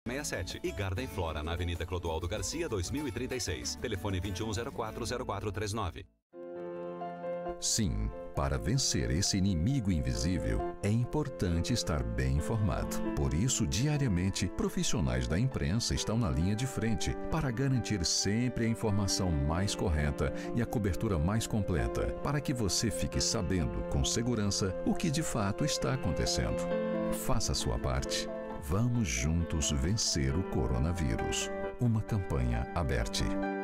67 e Garden Flora na Avenida Clodoaldo Garcia, 2036. Telefone 2104-0439. Sim, para vencer esse inimigo invisível, é importante estar bem informado. Por isso, diariamente, profissionais da imprensa estão na linha de frente para garantir sempre a informação mais correta e a cobertura mais completa, para que você fique sabendo com segurança o que de fato está acontecendo. Faça a sua parte. Vamos juntos vencer o coronavírus. Uma campanha aberta.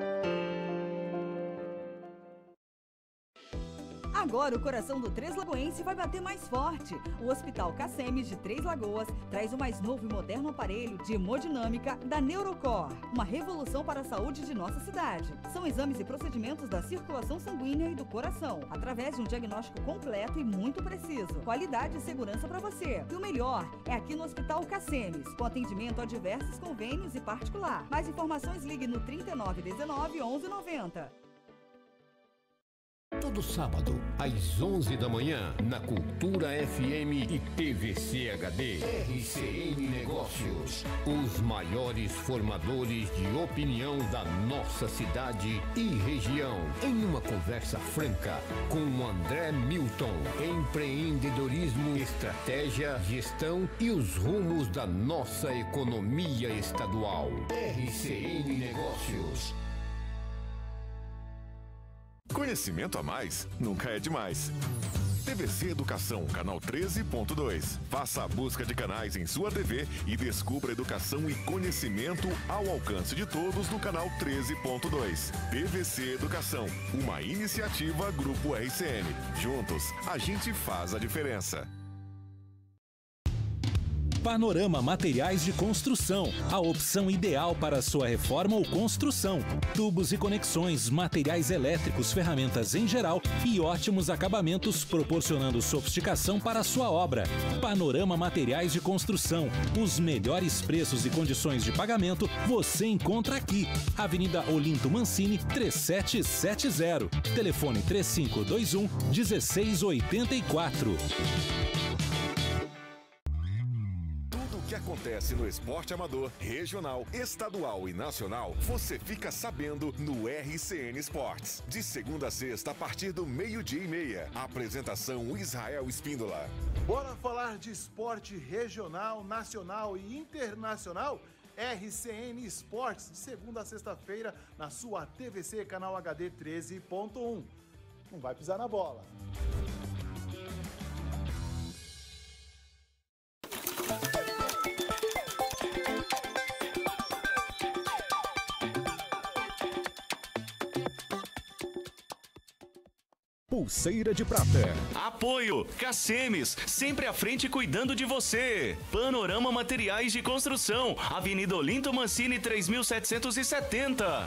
Agora o coração do Três Lagoense vai bater mais forte. O Hospital Cacemes de Três Lagoas traz o mais novo e moderno aparelho de hemodinâmica da Neurocor. Uma revolução para a saúde de nossa cidade. São exames e procedimentos da circulação sanguínea e do coração, através de um diagnóstico completo e muito preciso. Qualidade e segurança para você. E o melhor é aqui no Hospital Cacemes, com atendimento a diversos convênios e particular. Mais informações, ligue no 3919 1190. Todo sábado, às 11 da manhã, na Cultura FM e TVC HD. RCN Negócios. Os maiores formadores de opinião da nossa cidade e região. Em uma conversa franca com André Milton. Empreendedorismo, estratégia, gestão e os rumos da nossa economia estadual. RCN Negócios. Conhecimento a mais nunca é demais. TVC Educação, canal 13.2. Faça a busca de canais em sua TV e descubra educação e conhecimento ao alcance de todos no canal 13.2. TVC Educação, uma iniciativa Grupo RCN. Juntos, a gente faz a diferença. Panorama Materiais de Construção, a opção ideal para sua reforma ou construção. Tubos e conexões, materiais elétricos, ferramentas em geral e ótimos acabamentos, proporcionando sofisticação para a sua obra. Panorama Materiais de Construção, os melhores preços e condições de pagamento você encontra aqui. Avenida Olinto Mancini, 3770. Telefone 3521-1684. O que acontece no esporte amador, regional, estadual e nacional, você fica sabendo no RCN Esportes. De segunda a sexta, a partir do 12:30. Apresentação Israel Espíndola. Bora falar de esporte regional, nacional e internacional? RCN Esportes, de segunda a sexta-feira, na sua TVC, canal HD 13.1. Não vai pisar na bola. Pulseira de Prata. Apoio Cacemes, sempre à frente cuidando de você. Panorama Materiais de Construção, Avenida Olinto Mancini 3770.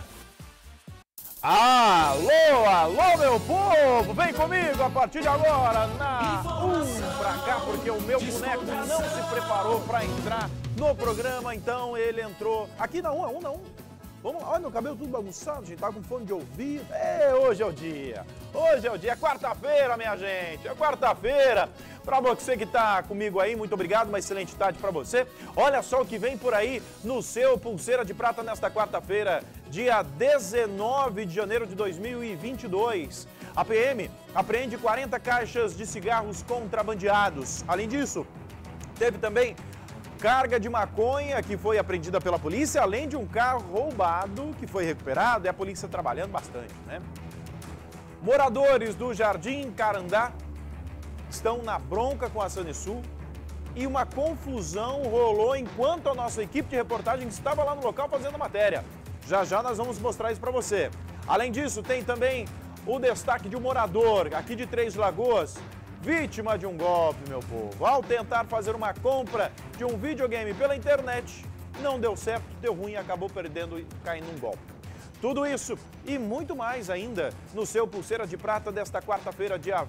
Alô, alô, meu povo! Vem comigo a partir de agora na pra cá, porque o meu boneco não se preparou para entrar no programa, então ele entrou aqui na 1 na 1. Vamos lá, olha meu cabelo tudo bagunçado, gente, tá com fone de ouvido. Hoje é o dia. Hoje é o dia, é quarta-feira, minha gente, é quarta-feira. Pra você que tá comigo aí, muito obrigado, uma excelente tarde pra você. Olha só o que vem por aí no seu Pulseira de Prata nesta quarta-feira, dia 19 de janeiro de 2022. A PM apreende 40 caixas de cigarros contrabandeados. Além disso, teve também carga de maconha que foi apreendida pela polícia, além de um carro roubado que foi recuperado, e a polícia trabalhando bastante, né? Moradores do Jardim Carandá estão na bronca com a Sanesul e uma confusão rolou enquanto a nossa equipe de reportagem estava lá no local fazendo a matéria. Já já nós vamos mostrar isso para você. Além disso, tem também o destaque de um morador aqui de Três Lagoas, vítima de um golpe, meu povo. Ao tentar fazer uma compra de um videogame pela internet, não deu certo, deu ruim e acabou perdendo e caindo num golpe. Tudo isso e muito mais ainda no seu Pulseira de Prata desta quarta-feira, dia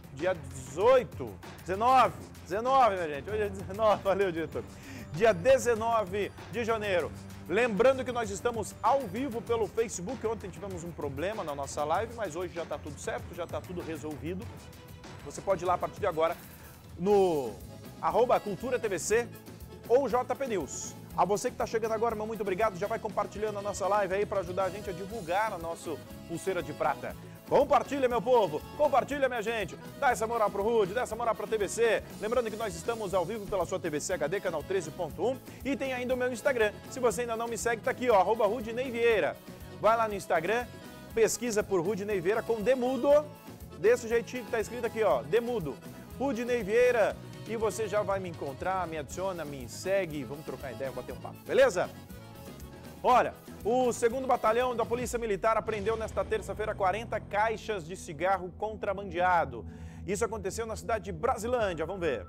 19, minha gente. Hoje é 19, valeu, diretor. Dia 19 de janeiro. Lembrando que nós estamos ao vivo pelo Facebook. Ontem tivemos um problema na nossa live, mas hoje já está tudo certo, já está tudo resolvido. Você pode ir lá a partir de agora no @CulturaTVC ou JP News. A você que está chegando agora, meu muito obrigado. Já vai compartilhando a nossa live aí para ajudar a gente a divulgar a nossa Pulseira de Prata. Compartilha, meu povo, compartilha, minha gente. Dá essa moral pro Rude, dá essa moral pra TVC. Lembrando que nós estamos ao vivo pela sua TVC HD, canal 13.1. E tem ainda o meu Instagram. Se você ainda não me segue, tá aqui, ó, @Rudinei Vieira. Vai lá no Instagram, pesquisa por Rudinei Vieira com Demudo. Desse jeitinho que tá escrito aqui, ó, Demudo. Rudinei Vieira. E você já vai me encontrar, me adiciona, me segue. Vamos trocar ideia, bater um papo, beleza? Olha, o 2º Batalhão da Polícia Militar apreendeu nesta terça-feira 40 caixas de cigarro contrabandeado. Isso aconteceu na cidade de Brasilândia, vamos ver.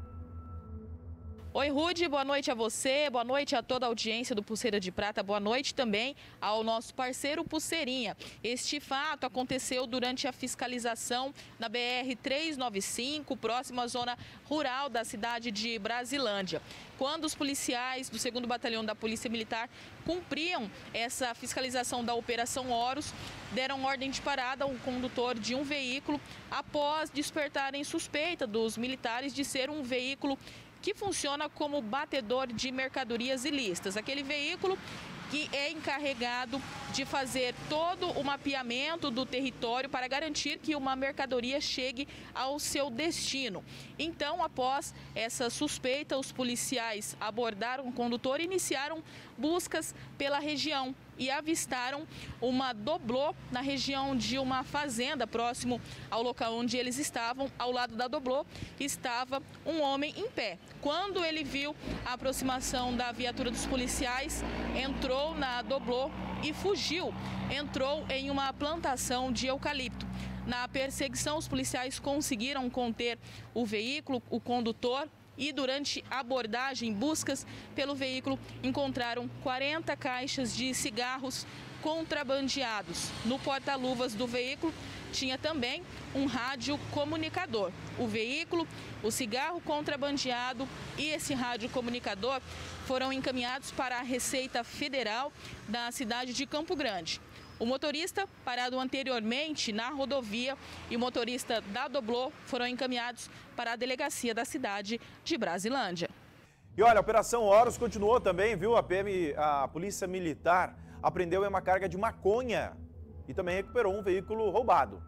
Oi, Rude, boa noite a você, boa noite a toda a audiência do Pulseira de Prata, boa noite também ao nosso parceiro Pulseirinha. Este fato aconteceu durante a fiscalização na BR-395, próximo à zona rural da cidade de Brasilândia. Quando os policiais do 2º Batalhão da Polícia Militar cumpriam essa fiscalização da Operação Horus, deram ordem de parada ao condutor de um veículo após despertarem suspeita dos militares de ser um veículo que funciona como batedor de mercadorias ilícitas. Aquele veículo que é encarregado de fazer todo o mapeamento do território para garantir que uma mercadoria chegue ao seu destino. Então, após essa suspeita, os policiais abordaram o condutor e iniciaram buscas pela região e avistaram uma doblô na região de uma fazenda próximo ao local onde eles estavam. Ao lado da doblô estava um homem em pé. Quando ele viu a aproximação da viatura dos policiais, entrou na doblô e fugiu. Entrou em uma plantação de eucalipto. Na perseguição, os policiais conseguiram conter o veículo, o condutor, e durante a abordagem, buscas pelo veículo, encontraram 40 caixas de cigarros contrabandeados. No porta-luvas do veículo tinha também um rádio comunicador. O veículo, o cigarro contrabandeado e esse rádio comunicador foram encaminhados para a Receita Federal da cidade de Campo Grande. O motorista, parado anteriormente na rodovia, e o motorista da doblô foram encaminhados para a delegacia da cidade de Brasilândia. E olha, a Operação Horus continuou também, viu? A Polícia Militar apreendeu uma carga de maconha e também recuperou um veículo roubado.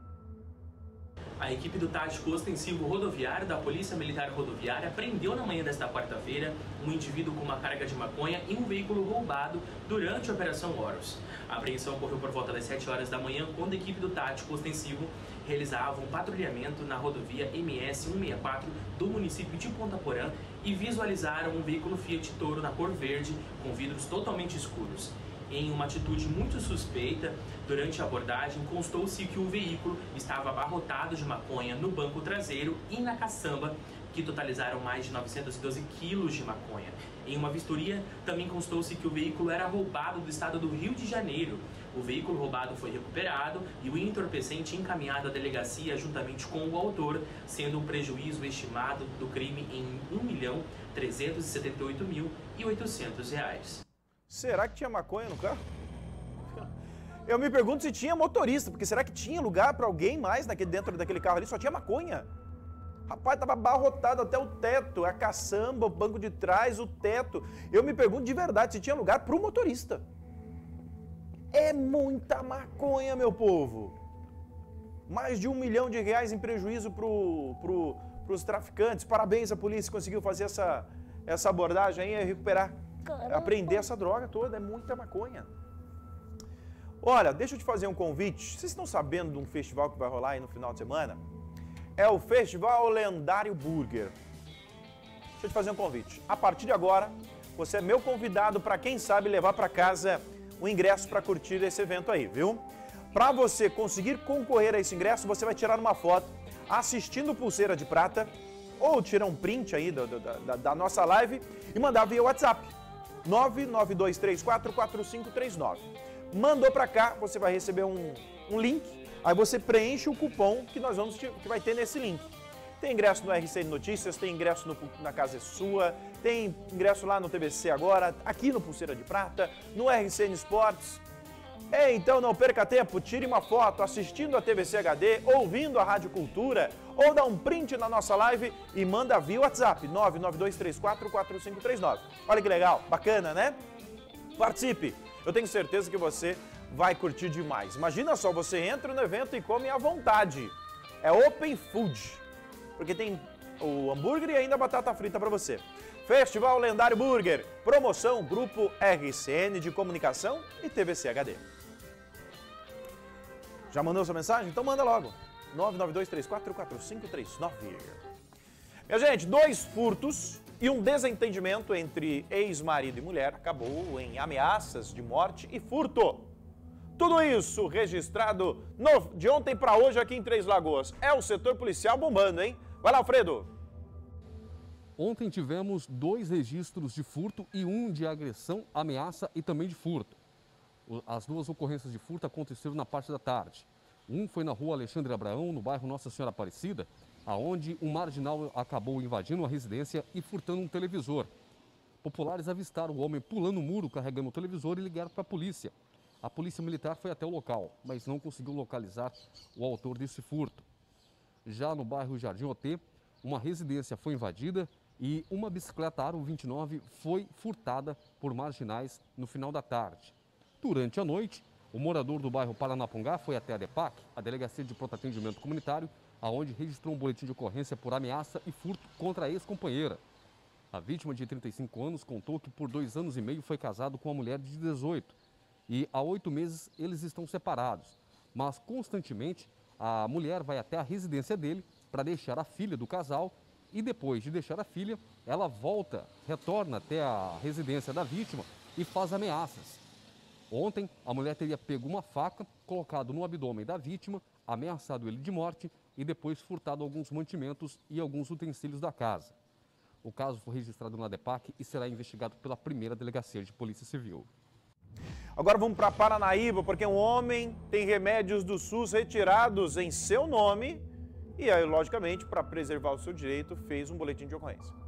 A equipe do Tático Ostensivo Rodoviário da Polícia Militar Rodoviária apreendeu na manhã desta quarta-feira um indivíduo com uma carga de maconha e um veículo roubado durante a Operação Horus. A apreensão ocorreu por volta das 7 horas da manhã, quando a equipe do Tático Ostensivo realizava um patrulhamento na rodovia MS 164 do município de Ponta Porã e visualizaram um veículo Fiat Toro na cor verde com vidros totalmente escuros. Em uma atitude muito suspeita, durante a abordagem constou-se que o veículo estava abarrotado de maconha no banco traseiro e na caçamba, que totalizaram mais de 912 quilos de maconha. Em uma vistoria, também constou-se que o veículo era roubado do estado do Rio de Janeiro. O veículo roubado foi recuperado e o entorpecente encaminhado à delegacia juntamente com o autor, sendo um prejuízo estimado do crime em R$ 1.378.800. Será que tinha maconha no carro? Eu me pergunto se tinha motorista, porque será que tinha lugar para alguém mais dentro daquele carro ali? Só tinha maconha. Rapaz, tava abarrotado até o teto, a caçamba, o banco de trás, o teto. Eu me pergunto de verdade se tinha lugar para o motorista. É muita maconha, meu povo. Mais de R$ 1 milhão em prejuízo para os traficantes. Parabéns, a polícia conseguiu fazer essa abordagem aí e recuperar. Apreender essa droga toda, é muita maconha. Olha, deixa eu te fazer um convite. Vocês estão sabendo de um festival que vai rolar aí no final de semana? É o Festival Lendário Burger. Deixa eu te fazer um convite. A partir de agora, você é meu convidado para, quem sabe, levar para casa o ingresso para curtir esse evento aí, viu? Para você conseguir concorrer a esse ingresso, você vai tirar uma foto assistindo Pulseira de Prata ou tirar um print aí da nossa live e mandar via WhatsApp. 992344539. Mandou para cá, você vai receber um link, aí você preenche o cupom que que vai ter nesse link. Tem ingresso no RCN Notícias, tem ingresso na Casa é Sua, tem ingresso lá no TVC Agora, aqui no Pulseira de Prata, no RCN Esportes. Então não perca tempo, tire uma foto assistindo a TVC HD, ouvindo a Rádio Cultura, ou dá um print na nossa live e manda via WhatsApp 992344539. Olha que legal, bacana, né? Participe, eu tenho certeza que você vai curtir demais. Imagina só, você entra no evento e come à vontade. É open food, porque tem o hambúrguer e ainda a batata frita para você. Festival Lendário Burger, promoção Grupo RCN de Comunicação e TVC HD. Já mandou sua mensagem? Então manda logo. 992344539. Minha gente, 2 furtos e um desentendimento entre ex-marido e mulher acabou em ameaças de morte e furto. Tudo isso registrado de ontem para hoje aqui em Três Lagoas. É o setor policial bombando, hein? Vai lá, Alfredo. Ontem tivemos 2 registros de furto e um de agressão, ameaça e também de furto. As 2 ocorrências de furto aconteceram na parte da tarde. Um foi na rua Alexandre Abraão, no bairro Nossa Senhora Aparecida, aonde um marginal acabou invadindo uma residência e furtando um televisor. Populares avistaram o homem pulando o muro, carregando o televisor e ligaram para a polícia. A polícia militar foi até o local, mas não conseguiu localizar o autor desse furto. Já no bairro Jardim Otê, uma residência foi invadida e uma bicicleta Aro 29 foi furtada por marginais no final da tarde. Durante a noite, o morador do bairro Paranapungá foi até a DEPAC, a Delegacia de Pronto Atendimento Comunitário, aonde registrou um boletim de ocorrência por ameaça e furto contra a ex-companheira. A vítima de 35 anos contou que por 2 anos e meio foi casado com uma mulher de 18 e há 8 meses eles estão separados, mas constantemente a mulher vai até a residência dele para deixar a filha do casal e depois de deixar a filha, ela retorna até a residência da vítima e faz ameaças. Ontem, a mulher teria pego uma faca, colocado no abdômen da vítima, ameaçado ele de morte e depois furtado alguns mantimentos e alguns utensílios da casa. O caso foi registrado na DEPAC e será investigado pela 1ª Delegacia de Polícia Civil. Agora vamos para Paranaíba, porque um homem tem remédios do SUS retirados em seu nome e aí, logicamente, para preservar o seu direito, fez um boletim de ocorrência.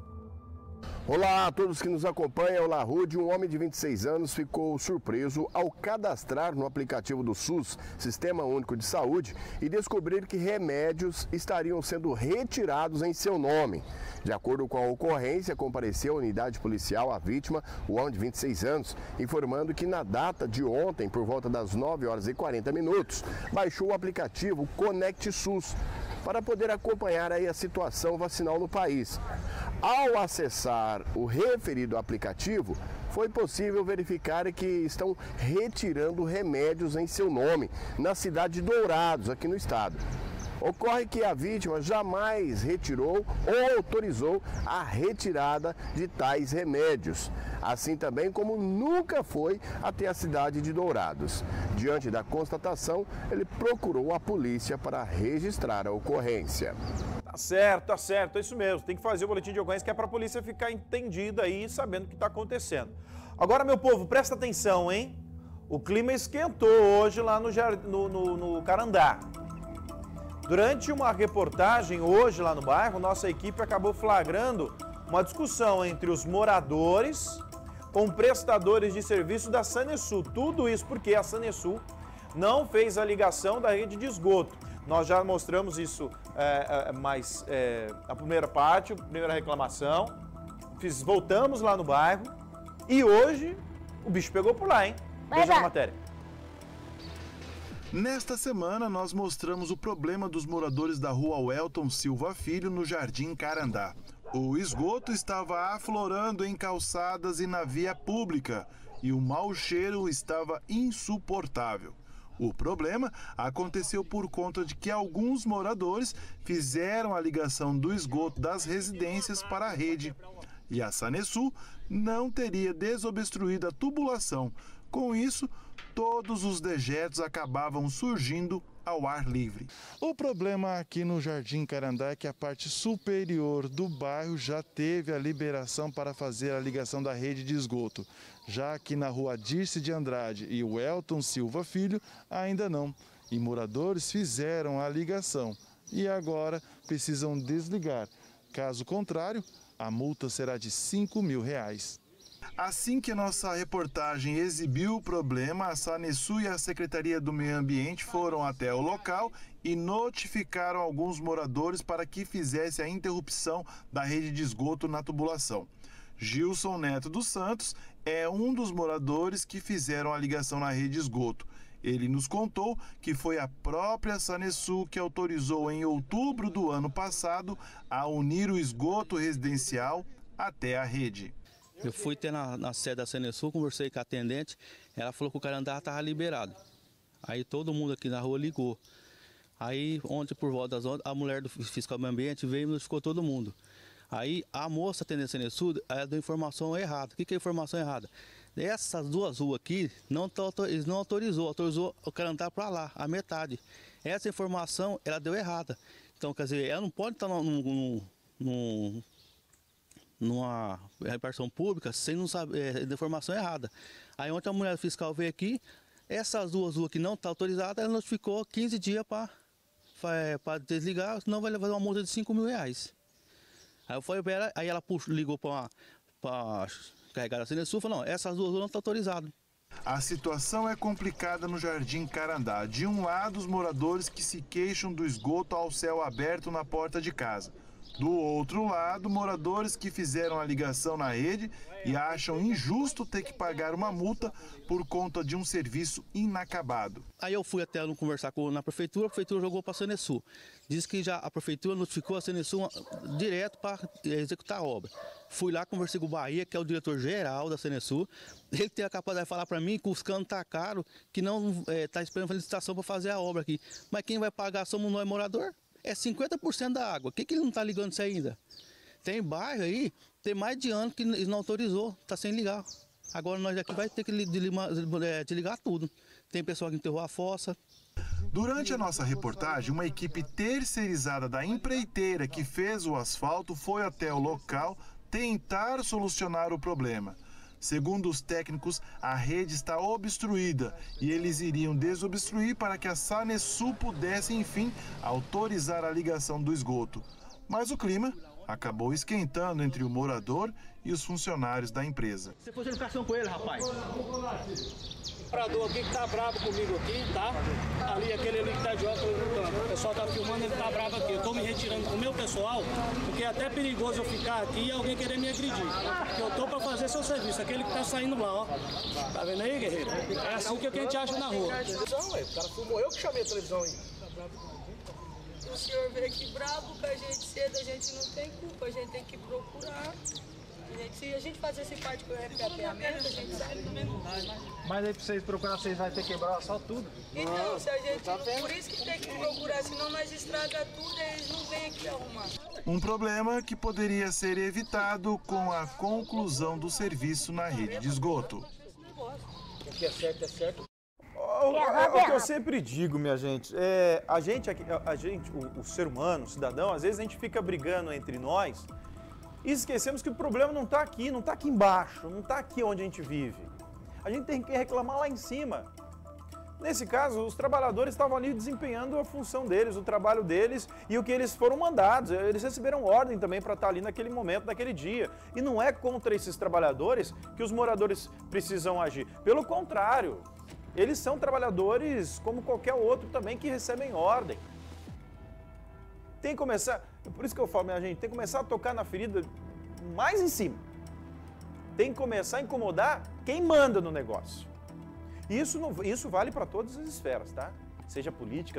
Olá a todos que nos acompanham. Olá, Rude. Um homem de 26 anos ficou surpreso ao cadastrar no aplicativo do SUS, Sistema Único de Saúde, e descobrir que remédios estariam sendo retirados em seu nome. De acordo com a ocorrência, compareceu à unidade policial a vítima, o homem de 26 anos, informando que na data de ontem, por volta das 9h40, baixou o aplicativo Conect SUS para poder acompanhar aí a situação vacinal no país. Ao acessar o referido aplicativo, foi possível verificar que estão retirando remédios em seu nome, na cidade de Dourados, aqui no estado. Ocorre que a vítima jamais retirou ou autorizou a retirada de tais remédios, assim também como nunca foi até a cidade de Dourados. Diante da constatação, ele procurou a polícia para registrar a ocorrência. Tá certo, é isso mesmo. Tem que fazer o boletim de ocorrência que é para a polícia ficar entendida aí, sabendo o que está acontecendo. Agora, meu povo, presta atenção, hein? O clima esquentou hoje lá no Carandá. Durante uma reportagem hoje lá no bairro, nossa equipe acabou flagrando uma discussão entre os moradores com prestadores de serviço da Sanesul. Tudo isso porque a Sanesul não fez a ligação da rede de esgoto. Nós já mostramos isso, a primeira parte, a primeira reclamação. Voltamos lá no bairro e hoje o bicho pegou por lá, hein? Veja a matéria. Nesta semana, nós mostramos o problema dos moradores da rua Welton Silva Filho, no Jardim Carandá. O esgoto estava aflorando em calçadas e na via pública e o mau cheiro estava insuportável. O problema aconteceu por conta de que alguns moradores fizeram a ligação do esgoto das residências para a rede. E a Sanesul não teria desobstruído a tubulação. Com isso, todos os dejetos acabavam surgindo ao ar livre. O problema aqui no Jardim Carandá é que a parte superior do bairro já teve a liberação para fazer a ligação da rede de esgoto. Já aqui na rua Dirce de Andrade e Welton Silva Filho, ainda não. E moradores fizeram a ligação e agora precisam desligar. Caso contrário, a multa será de R$ 5.000. Assim que nossa reportagem exibiu o problema, a Sanesu e a Secretaria do Meio Ambiente foram até o local e notificaram alguns moradores para que fizesse a interrupção da rede de esgoto na tubulação. Gilson Neto dos Santos é um dos moradores que fizeram a ligação na rede de esgoto. Ele nos contou que foi a própria Sanesu que autorizou em outubro do ano passado a unir o esgoto residencial até a rede. Eu fui até na sede da Sanesu, conversei com a atendente, ela falou que o Carandá estava liberado. Aí todo mundo aqui na rua ligou. Aí ontem por volta das 11, a mulher do fiscal do meio ambiente veio e notificou todo mundo. Aí a moça atendente da Sanesu, ela deu informação errada. O que é informação errada? Essas duas ruas aqui, eles não autorizou o Carandá para lá, a metade. Essa informação, ela deu errada. Então, quer dizer, ela não pode estar numa repartição pública sem não saber de informação errada. Aí ontem a mulher fiscal veio aqui, essas duas ruas que não estão autorizadas, ela notificou 15 dias para desligar, senão vai levar uma multa de R$5.000. Aí eu falei para ela, aí ela ligou para carregar a Sanesu e falou, não, essas duas ruas não estão autorizadas. A situação é complicada no Jardim Carandá. De um lado, os moradores que se queixam do esgoto ao céu aberto na porta de casa. Do outro lado, moradores que fizeram a ligação na rede e acham injusto ter que pagar uma multa por conta de um serviço inacabado. Aí eu fui até conversar na prefeitura, a prefeitura jogou para a Sanesu. Diz que já a prefeitura notificou a Sanesu direto para executar a obra. Fui lá, conversei com o Bahia, que é o diretor-geral da Sanesu. Ele tem a capacidade de falar para mim que os canos tá caro, que não está esperando a licitação para fazer a obra aqui. Mas quem vai pagar somos nós, morador. É 50% da água. Por que ele não está ligando isso ainda? Tem bairro aí, tem mais de ano que ele não autorizou, está sem ligar. Agora nós aqui vai ter que desligar tudo. Tem pessoal que enterrou a fossa. Durante a nossa reportagem, uma equipe terceirizada da empreiteira que fez o asfalto foi até o local tentar solucionar o problema. Segundo os técnicos, a rede está obstruída e eles iriam desobstruir para que a Sanesu pudesse, enfim, autorizar a ligação do esgoto. Mas o clima acabou esquentando entre o morador e os funcionários da empresa. Você fez educação com ele, rapaz? O comprador aqui que tá bravo comigo aqui, tá? Ali, aquele ali que tá de óculos no canto. O pessoal tá filmando, ele tá bravo aqui. Eu tô me retirando com o meu pessoal, porque é até perigoso eu ficar aqui e alguém querer me agredir. Porque eu tô pra fazer seu serviço. Aquele que tá saindo lá, ó. Tá vendo aí, guerreiro? É assim que a gente acha na rua. O cara filmou, eu que chamei a televisão aí. O senhor veio aqui bravo com a gente cedo, a gente não tem culpa, a gente tem que procurar. Se a gente fazer esse parte com o recapeamento, a gente sabe também não vai. Mas aí pra vocês procurar, vocês vão ter que quebrar só tudo. Então, se a gente, por isso que tem que procurar, senão nós estraga tudo e eles não vêm aqui arrumar. Um problema que poderia ser evitado com a conclusão do serviço na rede de esgoto. O que é certo é certo. O que eu sempre digo, minha gente, o ser humano, o cidadão, às vezes a gente fica brigando entre nós e esquecemos que o problema não está aqui, não está aqui embaixo, não está aqui onde a gente vive. A gente tem que reclamar lá em cima. Nesse caso, os trabalhadores estavam ali desempenhando a função deles, o trabalho deles e o que eles foram mandados. Eles receberam ordem também para estar ali naquele momento, naquele dia. E não é contra esses trabalhadores que os moradores precisam agir. Pelo contrário, eles são trabalhadores como qualquer outro também que recebem ordem. Tem que começar, por isso que eu falo, minha gente, tem que começar a tocar na ferida mais em cima. Tem que começar a incomodar quem manda no negócio. Isso vale para todas as esferas, tá? Seja política,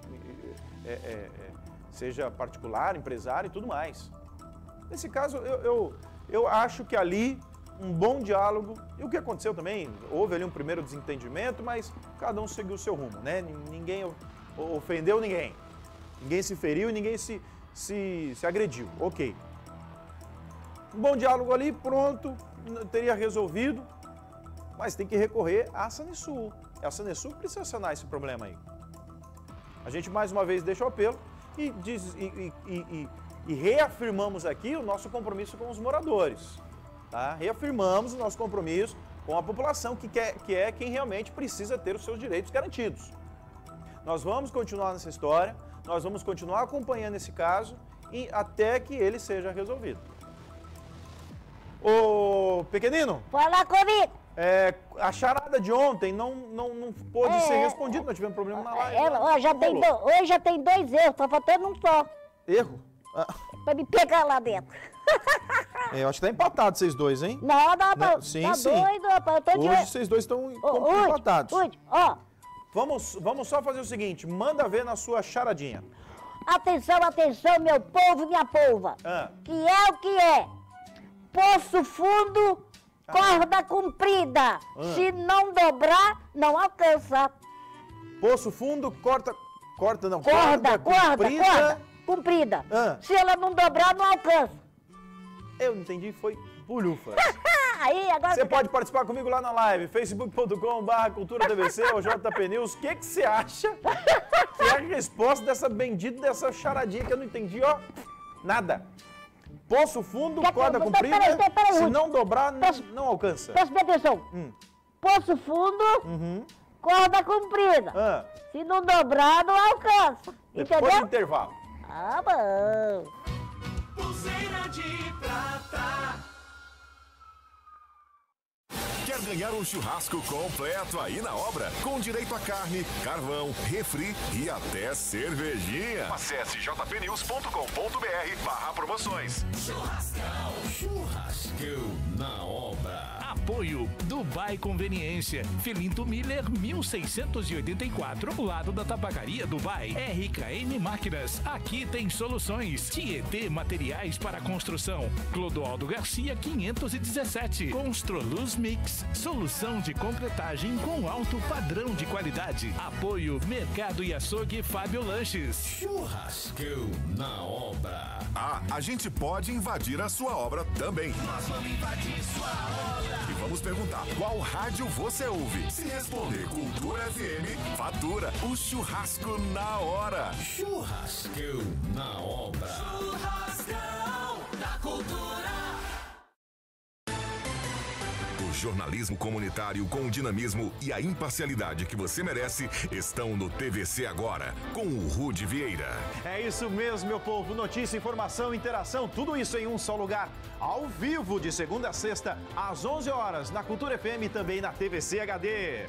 seja particular, empresário e tudo mais. Nesse caso, eu acho que ali um bom diálogo, e o que aconteceu também, houve ali um primeiro desentendimento, mas cada um seguiu o seu rumo, né? Ninguém ofendeu ninguém. Ninguém se feriu e ninguém se agrediu. Ok. Um bom diálogo ali, pronto, teria resolvido, mas tem que recorrer à Sanesu. É a Sanesu que precisa sanar esse problema aí. A gente mais uma vez deixa o apelo e reafirmamos aqui o nosso compromisso com os moradores. Tá? Reafirmamos o nosso compromisso com a população, que é quem realmente precisa ter os seus direitos garantidos. Nós vamos continuar nessa história, nós vamos continuar acompanhando esse caso até que ele seja resolvido. Ô, pequenino. Fala comigo. A charada de ontem não pôde ser respondida, nós tivemos problema na live. Hoje já tem 2 erros, tá faltando um só. Erro? Pra me pegar lá dentro. Eu acho que tá empatado vocês dois, hein? Não, sim, tá sim. doido, rapaz. Eu tô de... Hoje vocês dois estão empatados. Ó. Vamos só fazer o seguinte, manda ver na sua charadinha. Atenção, atenção, meu povo e minha polva. Que é o que é? Poço fundo, corda comprida. Se não dobrar, não alcança. Poço fundo, corda comprida. Se ela não dobrar, não alcança. Eu entendi, foi bulhufas. Aí, agora você pode participar comigo lá na live, facebook.com/cultura-tvc ou JP News. O que você acha que é a resposta dessa charadinha que eu não entendi, ó? Nada. Poço fundo, corda comprida, peraí, se não dobrar, não alcança. Presta atenção. Poço fundo, corda comprida. Se não dobrar, não alcança. Depois do intervalo. Ah, bom. Pulseira de prata. Quer ganhar um churrasco completo aí na obra? Com direito a carne, carvão, refri e até cervejinha. Acesse jpnews.com.br/promoções. Churrascão na obra. Apoio Dubai Conveniência, Filinto Miller 1684, lado da Tabacaria Dubai. RKM Máquinas, aqui tem soluções. Tietê Materiais para Construção, Clodoaldo Garcia 517. Construluz Mix, solução de concretagem com alto padrão de qualidade. Apoio Mercado e Açougue Fábio Lanches. Churrascão na obra. A gente pode invadir a sua obra também. Nós vamos invadir sua obra. E vamos perguntar qual rádio você ouve. Se responder Cultura FM, fatura o churrasco na hora. Churrascão na obra. Churrascão da Cultura. O jornalismo comunitário com o dinamismo e a imparcialidade que você merece estão no TVC Agora, com o Rude Vieira. É isso mesmo, meu povo. Notícia, informação, interação, tudo isso em um só lugar. Ao vivo, de segunda a sexta, às 11 horas, na Cultura FM e também na TVC HD.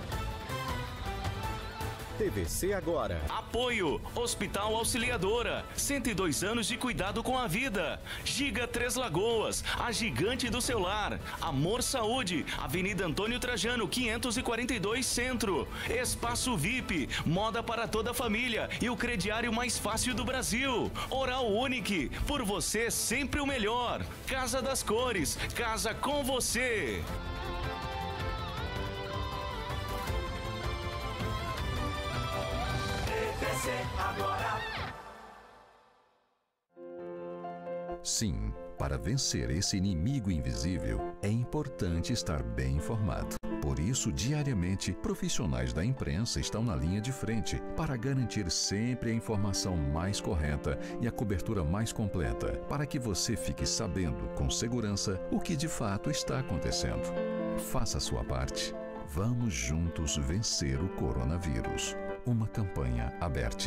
TVC Agora. Apoio Hospital Auxiliadora, 102 anos de cuidado com a vida. Giga Três Lagoas, a gigante do seu lar. Amor Saúde, Avenida Antônio Trajano, 542 Centro. Espaço VIP, moda para toda a família e o crediário mais fácil do Brasil. Oral Unique, por você sempre o melhor. Casa das Cores, casa com você. Agora. Sim, para vencer esse inimigo invisível, é importante estar bem informado. Por isso, diariamente, profissionais da imprensa estão na linha de frente para garantir sempre a informação mais correta e a cobertura mais completa, para que você fique sabendo com segurança o que de fato está acontecendo. Faça a sua parte. Vamos juntos vencer o coronavírus. Uma campanha aberta.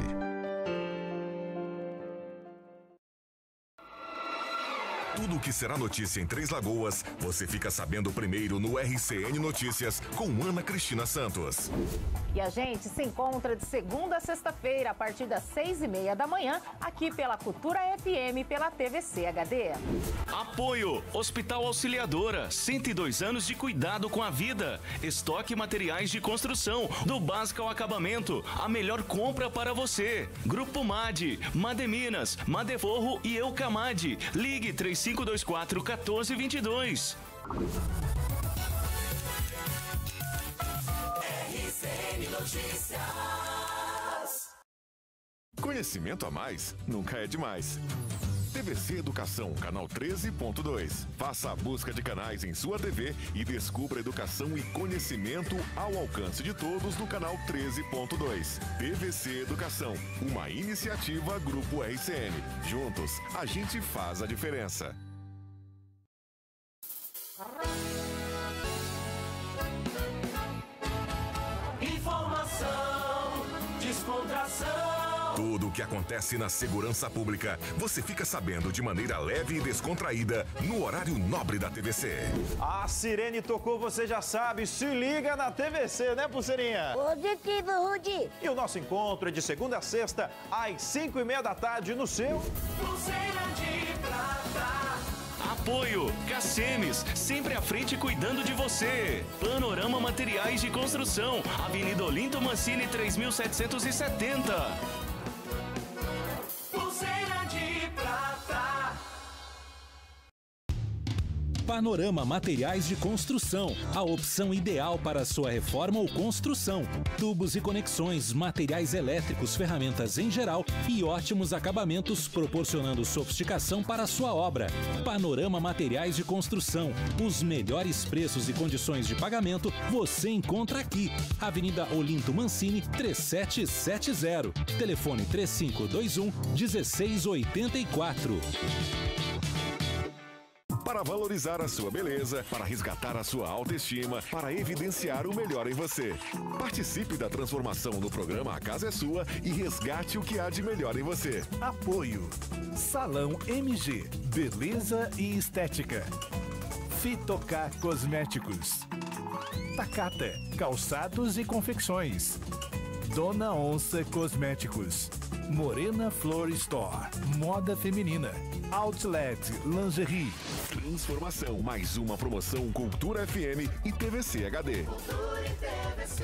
Tudo o que será notícia em Três Lagoas, você fica sabendo primeiro no RCN Notícias com Ana Cristina Santos. E a gente se encontra de segunda a sexta-feira, a partir das 6:30 da manhã, aqui pela Cultura FM e pela TVC HD. Apoio Hospital Auxiliadora, 102 anos de cuidado com a vida. Estoque materiais de construção, do básico ao acabamento, a melhor compra para você. Grupo MAD, Mademinas, Madeforro e Eucamad. Ligue 3524-1422. RCN Notícias. Conhecimento a mais nunca é demais. TVC Educação, canal 13.2. Faça a busca de canais em sua TV e descubra educação e conhecimento ao alcance de todos no canal 13.2. TVC Educação, uma iniciativa Grupo RCN. Juntos, a gente faz a diferença. Informação, descontração. Tudo o que acontece na segurança pública, você fica sabendo de maneira leve e descontraída no horário nobre da TVC. A sirene tocou, você já sabe, se liga na TVC, né, Pulseirinha? Positivo, Rudi. E o nosso encontro é de segunda a sexta, às 5h30 da tarde no seu... Pulseira de prata. Apoio Cacemes, sempre à frente cuidando de você. Panorama Materiais de Construção, Avenida Olinto Mancini 3770. Pulseira de prata. Panorama Materiais de Construção, a opção ideal para a sua reforma ou construção. Tubos e conexões, materiais elétricos, ferramentas em geral e ótimos acabamentos, proporcionando sofisticação para a sua obra. Panorama Materiais de Construção, os melhores preços e condições de pagamento você encontra aqui. Avenida Olinto Mancini 3770. Telefone 3521 1684. Para valorizar a sua beleza, para resgatar a sua autoestima, para evidenciar o melhor em você. Participe da transformação do programa A Casa é Sua e resgate o que há de melhor em você. Apoio Salão MG, beleza e estética. Fitocar Cosméticos. Takata, calçados e confecções. Dona Onça Cosméticos. Morena Flor Store, moda feminina. Outlet Lingerie. Transformação, mais uma promoção Cultura FM e TVC HD. Cultura e TVC.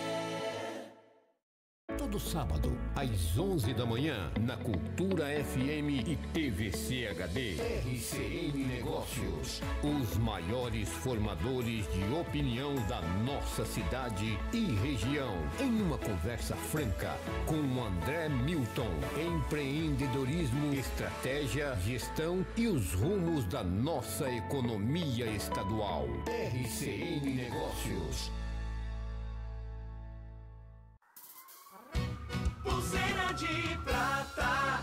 Todo sábado, às 11 da manhã, na Cultura FM e TVC HD. RCN Negócios. Os maiores formadores de opinião da nossa cidade e região. Em uma conversa franca com André Milton. Empreendedorismo, estratégia, gestão e os rumos da nossa economia estadual. RCN Negócios. Pulseira de prata.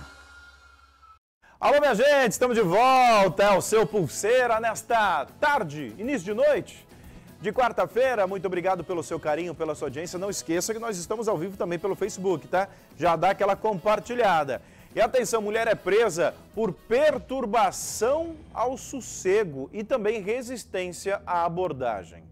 Alô, minha gente, estamos de volta, é o seu Pulseira nesta tarde, início de noite de quarta-feira. Muito obrigado pelo seu carinho, pela sua audiência. Não esqueça que nós estamos ao vivo também pelo Facebook, tá? Já dá aquela compartilhada. E atenção, mulher é presa por perturbação ao sossego e também resistência à abordagem.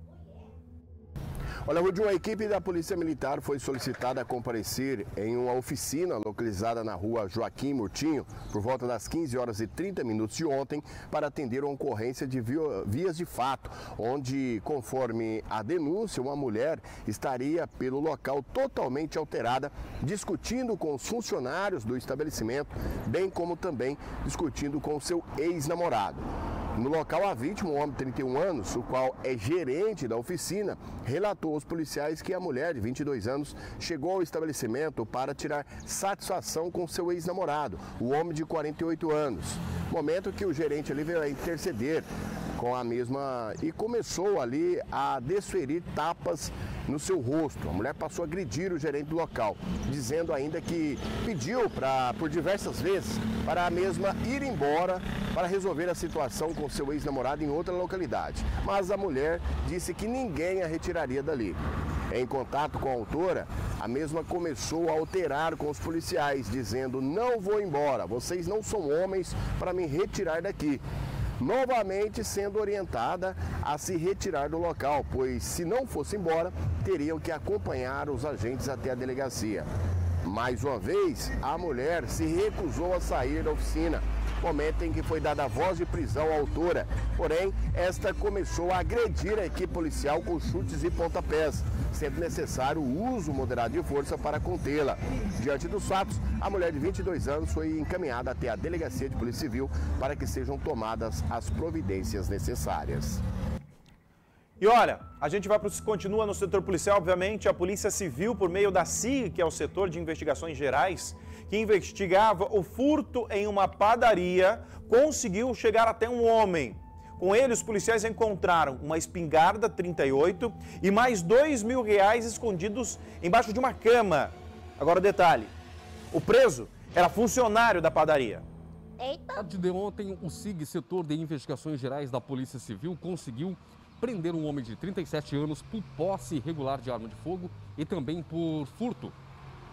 Olha, Rudi, uma equipe da Polícia Militar foi solicitada a comparecer em uma oficina localizada na rua Joaquim Murtinho por volta das 15h30 de ontem para atender uma ocorrência de vias de fato, onde, conforme a denúncia, uma mulher estaria pelo local totalmente alterada, discutindo com os funcionários do estabelecimento, bem como também discutindo com seu ex-namorado. No local, a vítima, um homem de 31 anos, o qual é gerente da oficina, relatou aos policiais que a mulher de 22 anos chegou ao estabelecimento para tirar satisfação com seu ex-namorado, o homem de 48 anos. Momento que o gerente ali veio a interceder com a mesma e começou ali a desferir tapas no seu rosto. A mulher passou a agredir o gerente do local, dizendo ainda que pediu por diversas vezes para a mesma ir embora para resolver a situação com seu ex-namorado em outra localidade. Mas a mulher disse que ninguém a retiraria dali. Em contato com a autora, a mesma começou a alterar com os policiais, dizendo: "Não vou embora, vocês não são homens para me retirar daqui." Novamente sendo orientada a se retirar do local, pois se não fosse embora, teriam que acompanhar os agentes até a delegacia. Mais uma vez, a mulher se recusou a sair da oficina, momento em que foi dada a voz de prisão à autora. Porém, esta começou a agredir a equipe policial com chutes e pontapés, sendo necessário o uso moderado de força para contê-la. Diante dos fatos, a mulher de 22 anos foi encaminhada até a Delegacia de Polícia Civil para que sejam tomadas as providências necessárias. E olha, a gente continua no setor policial, obviamente, a Polícia Civil, por meio da SIG, que é o Setor de Investigações Gerais, que investigava o furto em uma padaria, conseguiu chegar até um homem. Com ele, os policiais encontraram uma espingarda 38 e mais R$2.000 escondidos embaixo de uma cama. Agora o detalhe, o preso era funcionário da padaria. Na tarde de ontem, o SIG, Setor de Investigações Gerais da Polícia Civil, conseguiu prender um homem de 37 anos por posse irregular de arma de fogo e também por furto.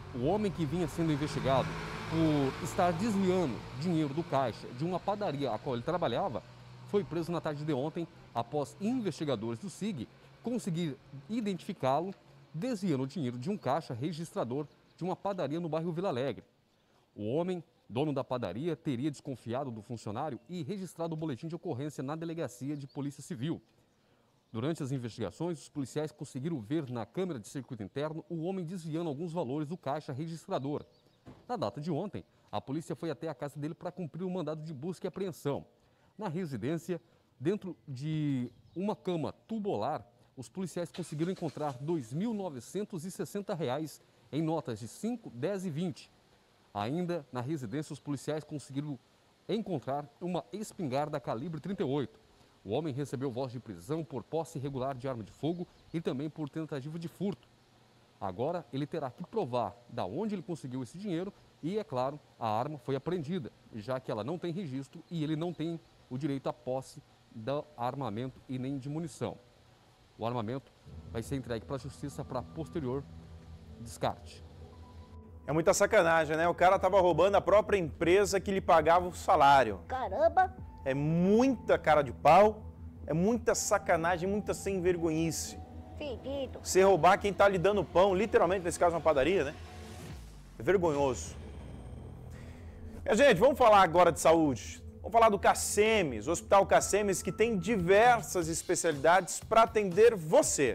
O homem que vinha sendo investigado por estar desviando dinheiro do caixa de uma padaria a qual ele trabalhava foi preso na tarde de ontem após investigadores do SIG conseguir identificá-lo desviando o dinheiro de um caixa registrador de uma padaria no bairro Vila Alegre. O homem, dono da padaria, teria desconfiado do funcionário e registrado o boletim de ocorrência na delegacia de Polícia Civil. Durante as investigações, os policiais conseguiram ver na câmera de circuito interno o homem desviando alguns valores do caixa registrador. Na data de ontem, a polícia foi até a casa dele para cumprir o mandado de busca e apreensão. Na residência, dentro de uma cama tubular, os policiais conseguiram encontrar R$ 2.960 em notas de 5, 10 e 20. Ainda na residência, os policiais conseguiram encontrar uma espingarda calibre 38. O homem recebeu voz de prisão por posse irregular de arma de fogo e também por tentativa de furto. Agora, ele terá que provar de onde ele conseguiu esse dinheiro e, é claro, a arma foi apreendida, já que ela não tem registro e ele não tem o direito à posse do armamento e nem de munição. O armamento vai ser entregue para a justiça para posterior descarte. É muita sacanagem, né? O cara estava roubando a própria empresa que lhe pagava o salário. Caramba! É muita cara de pau, é muita sacanagem, muita sem vergonhice. Fedido. Você roubar quem está lhe dando pão, literalmente, nesse caso, uma padaria, né? É vergonhoso. Minha gente, vamos falar agora de saúde. Vamos falar do CACEMES, o Hospital CACEMES, que tem diversas especialidades para atender você.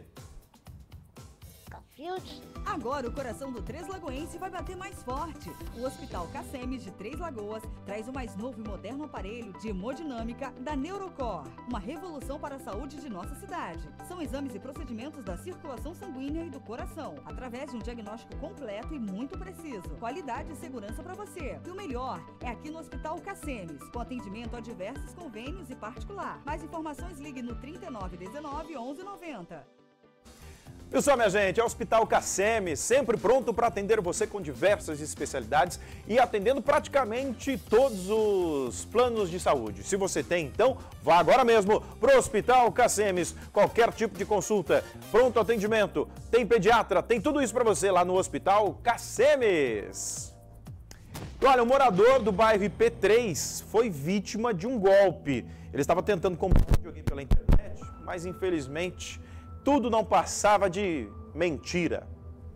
Agora o coração do Três Lagoense vai bater mais forte. O Hospital CACEMES de Três Lagoas traz o mais novo e moderno aparelho de hemodinâmica da Neurocor. Uma revolução para a saúde de nossa cidade. São exames e procedimentos da circulação sanguínea e do coração, através de um diagnóstico completo e muito preciso. Qualidade e segurança para você. E o melhor é aqui no Hospital CACEMES, com atendimento a diversos convênios e particular. Mais informações, ligue no 3919 1190. Pessoal, minha gente, é o Hospital CACEMES, sempre pronto para atender você com diversas especialidades e atendendo praticamente todos os planos de saúde. Se você tem, então, vá agora mesmo para o Hospital CACEMES. Qualquer tipo de consulta, pronto atendimento, tem pediatra, tem tudo isso para você lá no Hospital CACEMES. E olha, um morador do bairro IP3 foi vítima de um golpe. Ele estava tentando comprar um videogame pela internet, mas infelizmente tudo não passava de mentira.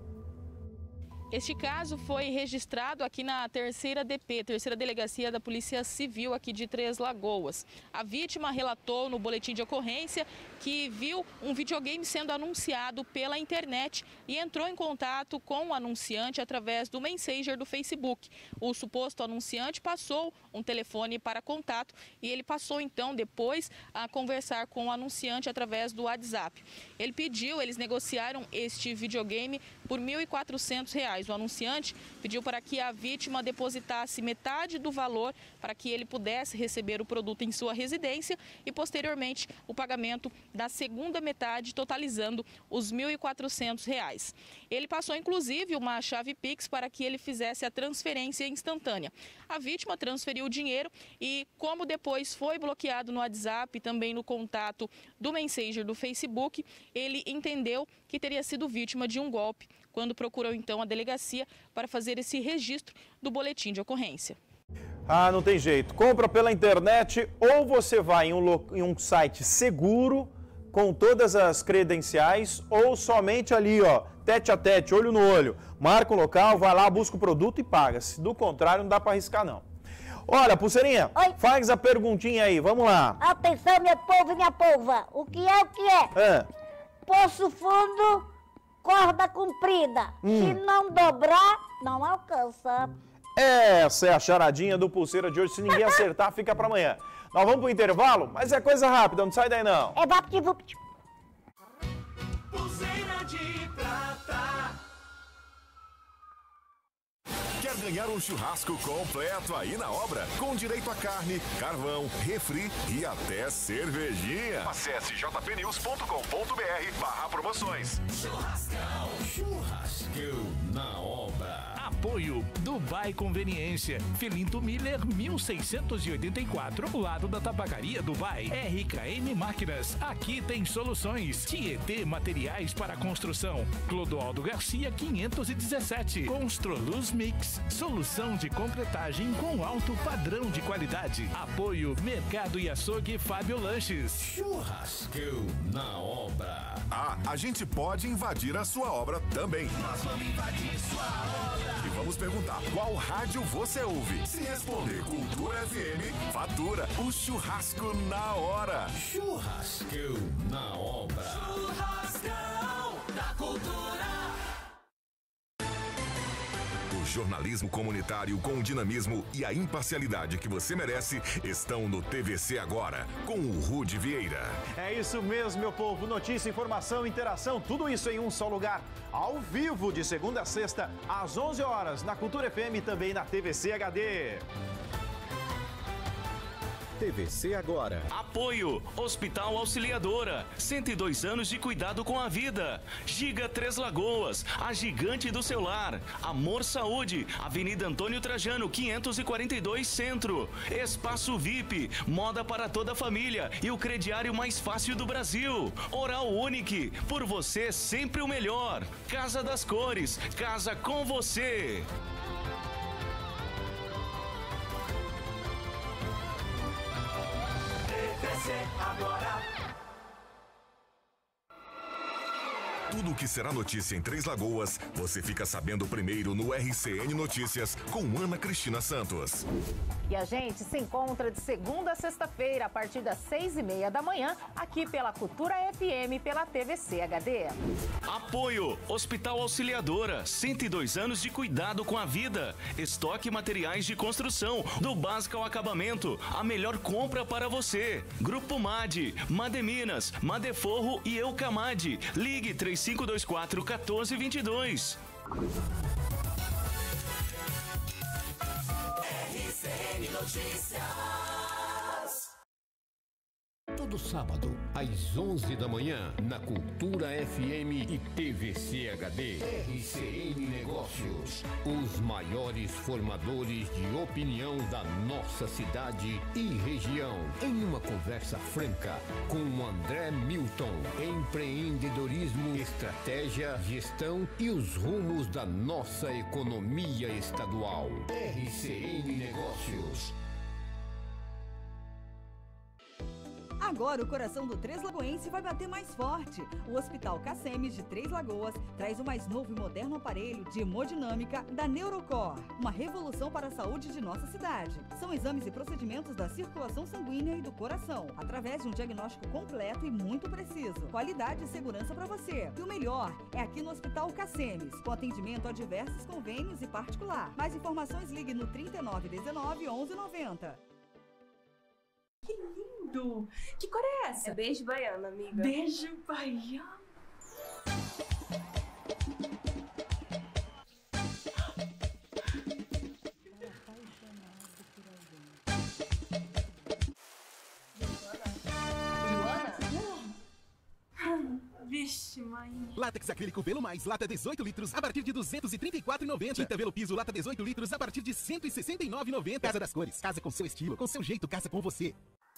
Este caso foi registrado aqui na terceira Delegacia da Polícia Civil aqui de Três Lagoas. A vítima relatou no boletim de ocorrência que viu um videogame sendo anunciado pela internet e entrou em contato com o anunciante através do Messenger do Facebook. O suposto anunciante passou um telefone para contato e ele passou então depois a conversar com o anunciante através do WhatsApp. Eles negociaram este videogame por R$ 1.400. O anunciante pediu para que a vítima depositasse metade do valor para que ele pudesse receber o produto em sua residência e, posteriormente, o pagamento da segunda metade, totalizando os R$ 1.400. Ele passou, inclusive, uma chave Pix para que ele fizesse a transferência instantânea. A vítima transferiu o dinheiro e, como depois foi bloqueado no WhatsApp e também no contato do Messenger do Facebook, ele entendeu que teria sido vítima de um golpe, quando procurou então a delegacia para fazer esse registro do boletim de ocorrência. Ah, não tem jeito. Compra pela internet ou você vai em um site seguro, com todas as credenciais, ou somente ali, ó, tete a tete, olho no olho. Marca o local, vai lá, busca o produto e paga. Se do contrário, não dá para arriscar, não. Olha, Pulseirinha, oi, faz a perguntinha aí, vamos lá. Atenção, meu povo e minha polva. O que é? Poço fundo, corda comprida. Se não dobrar, não alcança. Essa é a charadinha do Pulseira de hoje. Se ninguém acertar, fica para amanhã. Nós vamos pro intervalo, mas é coisa rápida, não sai daí não. É vapt-vupt. Pulseira de prata. Quer ganhar um churrasco completo aí na obra? Com direito a carne, carvão, refri e até cervejinha. Acesse jpnews.com.br/promoções. Churrascão na obra. Apoio Dubai Conveniência, Felinto Miller 1684, lado da Tabacaria Dubai. RKM Máquinas, aqui tem soluções. Tietê Materiais para Construção, Clodoaldo Garcia 517. Construluz Mix, solução de concretagem com alto padrão de qualidade. Apoio Mercado e Açougue Fábio Lanches. Churrascão na obra. Ah, a gente pode invadir a sua obra também. Nós vamos invadir sua obra. E vamos perguntar qual rádio você ouve. Se responder Cultura FM, fatura o churrasco na hora. Churrascão na obra. Churrascão da Cultura. O jornalismo comunitário com o dinamismo e a imparcialidade que você merece estão no TVC Agora, com o Rude Vieira. É isso mesmo, meu povo. Notícia, informação, interação, tudo isso em um só lugar. Ao vivo, de segunda a sexta, às 11 horas, na Cultura FM e também na TVC HD. TVC Agora. Apoio Hospital Auxiliadora, 102 anos de cuidado com a vida. Giga Três Lagoas, a gigante do seu lar. Amor Saúde, Avenida Antônio Trajano, 542 Centro. Espaço VIP, moda para toda a família e o crediário mais fácil do Brasil. Oral Unique, por você sempre o melhor. Casa das Cores, casa com você. Agora. Tudo o que será notícia em Três Lagoas, você fica sabendo primeiro no RCN Notícias com Ana Cristina Santos. E a gente se encontra de segunda a sexta-feira, a partir das 6h30 da manhã, aqui pela Cultura FM, pela TVC HD. Apoio Hospital Auxiliadora, 102 anos de cuidado com a vida. Estoque materiais de construção, do básico ao acabamento, a melhor compra para você. Grupo MAD, Mademinas, Madeforro e Eucamad. Ligue 3524-1422. RCN Notícias. Todo sábado, às 11 da manhã, na Cultura FM e TVC HD. RCN Negócios, os maiores formadores de opinião da nossa cidade e região. Em uma conversa franca com André Milton. Empreendedorismo, estratégia, gestão e os rumos da nossa economia estadual. RCN Negócios. Agora o coração do Três Lagoense vai bater mais forte. O Hospital Cassemes de Três Lagoas traz o mais novo e moderno aparelho de hemodinâmica da Neurocor. Uma revolução para a saúde de nossa cidade. São exames e procedimentos da circulação sanguínea e do coração, através de um diagnóstico completo e muito preciso. Qualidade e segurança para você. E o melhor é aqui no Hospital Cassemes, com atendimento a diversos convênios e particular. Mais informações, ligue no 3919 1190. Que lindo! Que cor é essa? É beijo baiano, amiga. Beijo baiano. Vixe, mãe. Látex acrílico Velo Mais, lata 18 litros, a partir de R$ 234,90. Tinta Velo Piso, lata 18 litros, a partir de R$ 169,90. Casa das Cores, casa com seu estilo, com seu jeito, casa com você.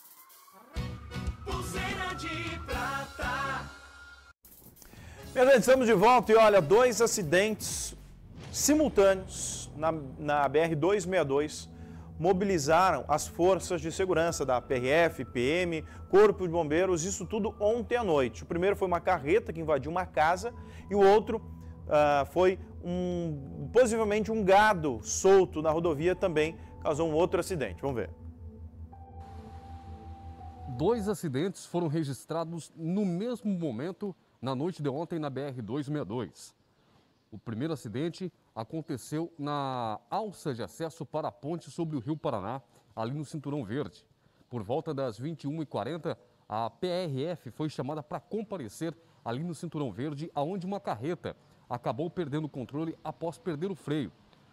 Pulseira de prata. Minha gente, estamos de volta e olha, 2 acidentes simultâneos na BR-262 mobilizaram as forças de segurança da PRF, PM, Corpo de Bombeiros, isso tudo ontem à noite. O primeiro foi uma carreta que invadiu uma casa e o outro foi possivelmente um gado solto na rodovia, também causou um outro acidente. Vamos ver. 2 acidentes foram registrados no mesmo momento na noite de ontem na BR-262. O primeiro acidente aconteceu na alça de acesso para a ponte sobre o Rio Paraná, ali no Cinturão Verde. Por volta das 21h40, a PRF foi chamada para comparecer ali no Cinturão Verde, aonde uma carreta acabou perdendo o controle após perder o freio.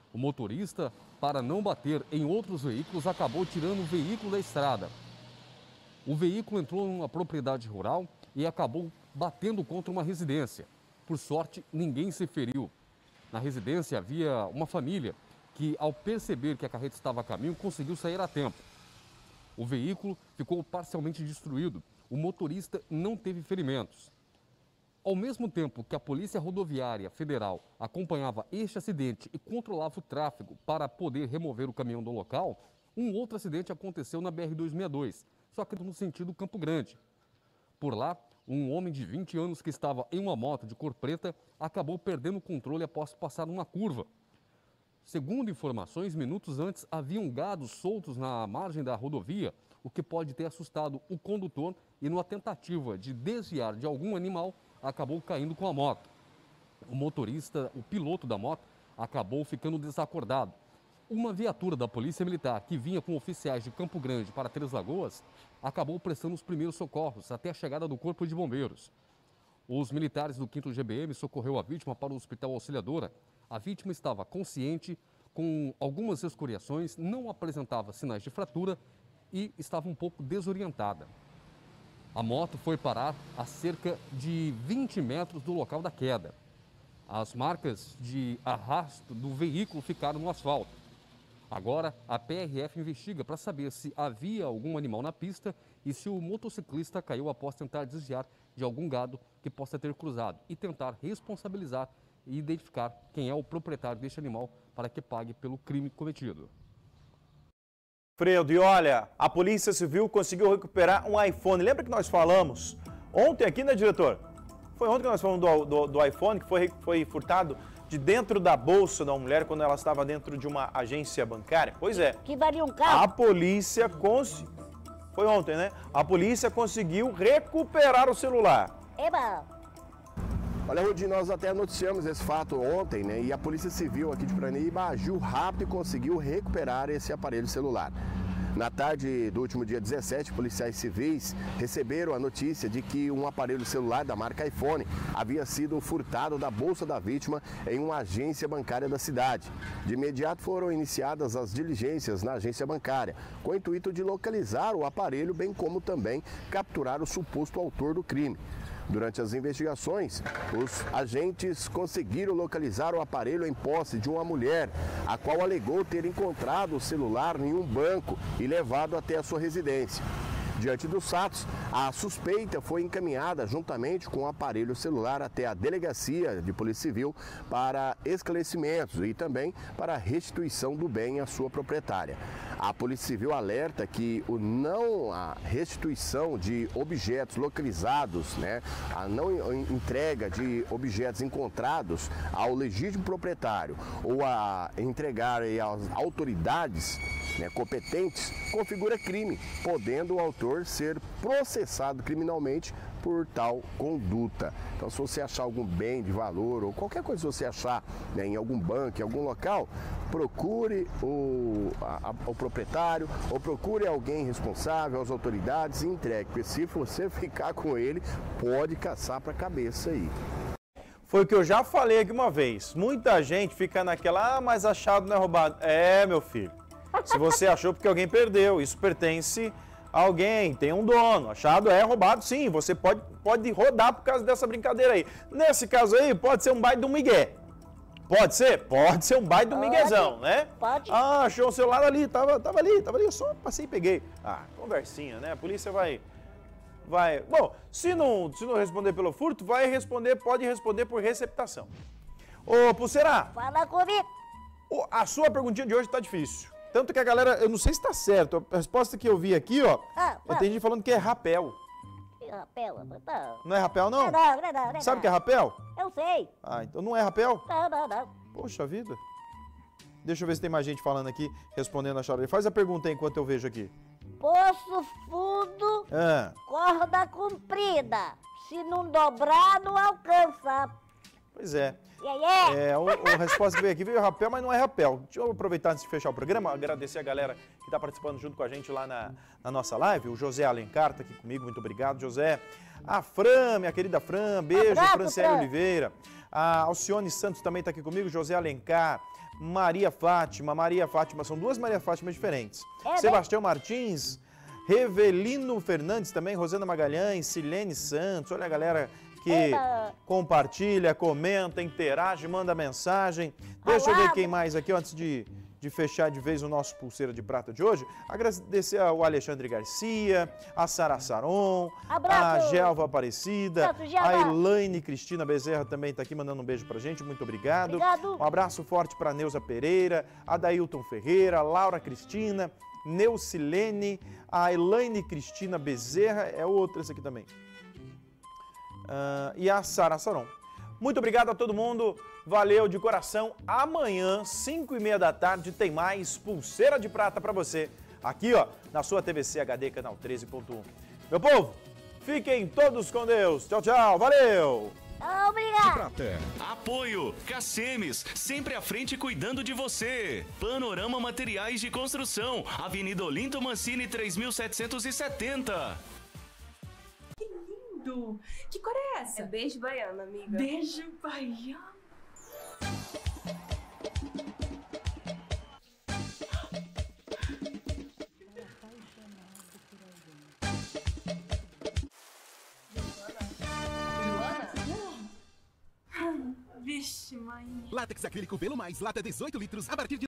O motorista, para não bater em outros veículos, acabou tirando o veículo da estrada. O veículo entrou numa propriedade rural e acabou batendo contra uma residência. Por sorte, ninguém se feriu. Na residência havia uma família que, ao perceber que a carreta estava a caminho, conseguiu sair a tempo. O veículo ficou parcialmente destruído. O motorista não teve ferimentos. Ao mesmo tempo que a Polícia Rodoviária Federal acompanhava este acidente e controlava o tráfego para poder remover o caminhão do local, um outro acidente aconteceu na BR-262, só que no sentido Campo Grande. Por lá, um homem de 20 anos que estava em uma moto de cor preta acabou perdendo o controle após passar numa curva. Segundo informações, minutos antes haviam gados soltos na margem da rodovia, o que pode ter assustado o condutor e, numa tentativa de desviar de algum animal, acabou caindo com a moto. O motorista, o piloto da moto, acabou ficando desacordado. Uma viatura da Polícia Militar, que vinha com oficiais de Campo Grande para Três Lagoas, acabou prestando os primeiros socorros até a chegada do Corpo de Bombeiros. Os militares do 5º GBM socorreu a vítima para o Hospital Auxiliadora. A vítima estava consciente, com algumas escoriações, não apresentava sinais de fratura e estava um pouco desorientada. A moto foi parar a cerca de 20 metros do local da queda. As marcas de arrasto do veículo ficaram no asfalto. Agora, a PRF investiga para saber se havia algum animal na pista e se o motociclista caiu após tentar desviar de algum gado que possa ter cruzado e tentar responsabilizar e identificar quem é o proprietário deste animal para que pague pelo crime cometido. Fredo, e olha, a Polícia Civil conseguiu recuperar um iPhone. Lembra que nós falamos ontem aqui, né, diretor? Foi ontem que nós falamos do iPhone que foi furtado de dentro da bolsa da mulher quando ela estava dentro de uma agência bancária. Pois é. Que valia um carro. A polícia Foi ontem, né? A polícia conseguiu recuperar o celular. Eba! Olha, Rudi, nós até noticiamos esse fato ontem, né? E a Polícia Civil aqui de Paranaíba agiu rápido e conseguiu recuperar esse aparelho celular. Na tarde do último dia 17, policiais civis receberam a notícia de que um aparelho celular da marca iPhone havia sido furtado da bolsa da vítima em uma agência bancária da cidade. De imediato foram iniciadas as diligências na agência bancária, com o intuito de localizar o aparelho, bem como também capturar o suposto autor do crime. Durante as investigações, os agentes conseguiram localizar o aparelho em posse de uma mulher, a qual alegou ter encontrado o celular em um banco e levado até a sua residência. Diante dos fatos, a suspeita foi encaminhada juntamente com o aparelho celular até a Delegacia de Polícia Civil para esclarecimentos e também para a restituição do bem à sua proprietária. A Polícia Civil alerta que a restituição de objetos localizados, né, a não entrega de objetos encontrados ao legítimo proprietário ou a entregar às autoridades, né, competentes, configura crime, podendo o autor ser processado criminalmente por tal conduta. Então, se você achar algum bem de valor ou qualquer coisa que você achar, né, em algum banco, em algum local, procure o proprietário ou procure alguém responsável, as autoridades e entregue, porque se você ficar com ele, pode caçar para a cabeça aí. Foi o que eu já falei aqui uma vez. Muita gente fica naquela, mas achado não é roubado. É, meu filho. Se você achou porque alguém perdeu, isso pertence a alguém, tem um dono. Achado é roubado, sim. Você pode rodar por causa dessa brincadeira aí. Nesse caso aí, pode ser um baita de um migué. Pode ser? Pode ser um baita de um miguezão, né? Pode. Ah, achou o celular ali, tava ali, eu só passei e peguei. Ah, conversinha, né? A polícia vai... Bom, se não responder pelo furto, pode responder por receptação. Ô, Pulseira. Fala comigo. A sua perguntinha de hoje tá difícil. Tanto que a galera, eu não sei se tá certo, a resposta que eu vi aqui, ó, tem gente falando que é rapel. Que rapel? Não. Não é rapel, não? Não. Sabe o que é rapel? Eu sei. Ah, então não é rapel? Não. Poxa vida. Deixa eu ver se tem mais gente falando aqui, respondendo a chave. Faz a pergunta aí enquanto eu vejo aqui. Poço fundo, corda comprida. Se não dobrar, não alcança. Pois é. A resposta que veio aqui veio rapel, mas não é rapel. Deixa eu aproveitar antes de fechar o programa, agradecer a galera que está participando junto com a gente lá na nossa live. O José Alencar está aqui comigo, muito obrigado, José. A Fran, minha querida Fran, beijo. Franciele Oliveira. A Alcione Santos também está aqui comigo, José Alencar. Maria Fátima, são duas Maria Fátimas diferentes. É, Sebastião Martins, Revelino Fernandes também, Rosana Magalhães, Silene Santos, olha a galera que compartilha, comenta, interage, manda mensagem. Deixa eu ver quem mais aqui, antes de fechar de vez o nosso Pulseira de Prata de hoje. Agradecer ao Alexandre Garcia, a Sara Saron, a Gelva Aparecida, a Elaine Cristina Bezerra também está aqui mandando um beijo pra gente, muito obrigado. Um abraço forte para Neuza Pereira, a Dailton Ferreira, Laura Cristina, Neucilene, a Elaine Cristina Bezerra, é outra essa aqui também. E a Sara Saron. Muito obrigado a todo mundo, valeu de coração. Amanhã, 5h30 da tarde, tem mais Pulseira de Prata para você, aqui ó, na sua TVC HD, canal 13.1. Meu povo, fiquem todos com Deus. Tchau, tchau, valeu! Obrigado. Apoio Cacemes, sempre à frente cuidando de você. Panorama Materiais de Construção, Avenida Olinto Mancini 3770. Que cor é essa? É beijo baiano, amiga. Beijo baiano. Vixe, mãe. Látex acrílico Velo Mais, lata 18 litros, a partir de